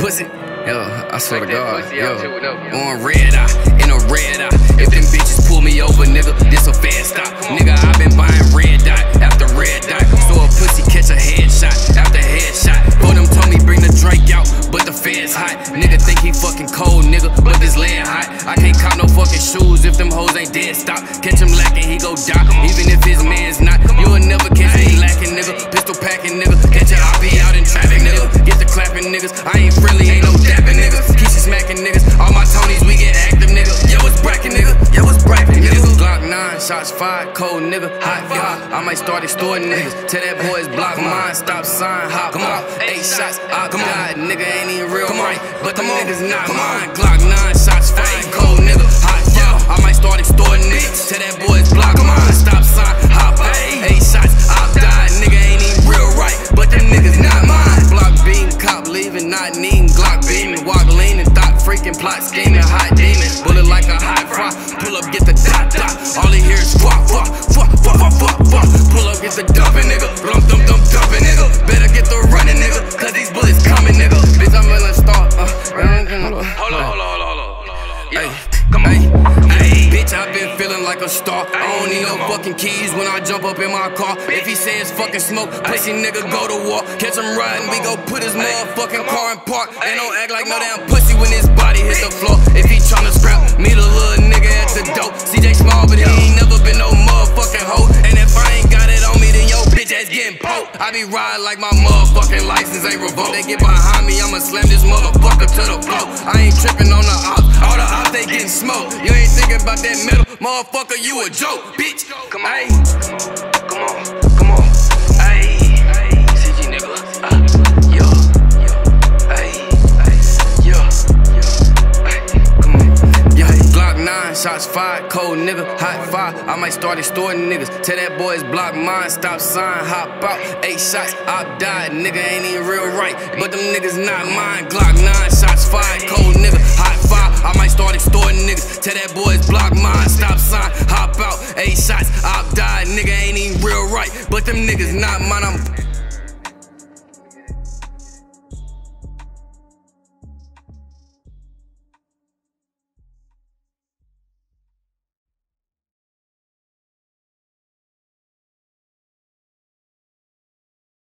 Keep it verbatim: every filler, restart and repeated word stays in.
pussy. Yo, I swear to God, yo, on red eye, in a red eye. If them bitches pull me over, nigga, this a fast stop. Nigga, I been buying red dot after red dot. So a pussy catch a headshot after headshot. Boy, them told me bring the Drake out, but the fed's hot. Nigga think he fucking cold, nigga, but this land hot. I can't cop no fucking shoes if them hoes ain't dead stop. Catch him lacking, he go die, even if his man's not. You will never catch me lacking, nigga. Pistol packing, nigga. Catch your I P out in traffic, nigga. Get the clapping, niggas. I ain't friendly, ain't no dapping, niggas. Keisha smacking, niggas. All my Tonys, we get active, nigga. Yo, it's bracket, nigga. Yo, it's bracket, nigga. Glock nine, shots fired, cold, nigga. Hot, yeah. I might start extorting niggas. Tell that boys block mine, stop sign, hop. Come on, eight shots, I died, nigga. Ain't even real right, but them niggas not mine. Glock nine, shots fired, cold, nigga. Hot, yeah. I might start extorting niggas. Tell that boys block mine, stop sign, hop. Eight shots, I died, nigga. Ain't even real right, but them niggas not mine. Block beam, cop leaving, not needing Glock beaming. Walk leaning, thought freaking, plot scheming, hot demon. Bullet like a hot fry, pull up, get the dot dot. All he hear is fuck, fuck, fuck, fuck, fuck, fuck, fuck. Pull up, get the dumping, nigga. Dum, dum, dum, dumping, nigga. Better get the running, nigga, cause these bullets coming, nigga. Bitch, I'm gonna start. Uh, hold on, hold on, hold on, hold on, hold on. Yeah, come on. Hey, bitch, I been feeling like a star. I don't need no fucking keys when I jump up in my car. If he say it's fucking smoke, pussy nigga go to war. Catch him riding, we go put his motherfucking car in park. Ain't don't act like no damn pussy when his body hit the floor. If he tryna scrap, meet a little nigga at the dope. C J small, but he ain't never been no motherfucking hoe. And if I ain't got it on me, then yo bitch ass getting poked. I be riding like my motherfucking license ain't revoked. They get behind me, I'ma slam this motherfucker to the floor. I ain't tripping on the ops, all the ops they getting smoked. You ain't thinking about that metal, motherfucker, you a joke, bitch. Come on, ay. Come on, come on, ayy, C G nigga, uh, yo, yo, ayy, yo, yo, come on, yo. Glock nine, shots fired, cold nigga, hot fire. I might start extorting niggas. Tell that boys block mine, stop sign, hop out. Eight shots, I died, nigga ain't even real right, but them niggas not mine. Glock nine, shots fired, cold nigga, hot fire. I might start extorting niggas. Tell that boys block mine, stop sign, hop out. Eight shots, I died, nigga ain't even real right, but them niggas not mine. I'm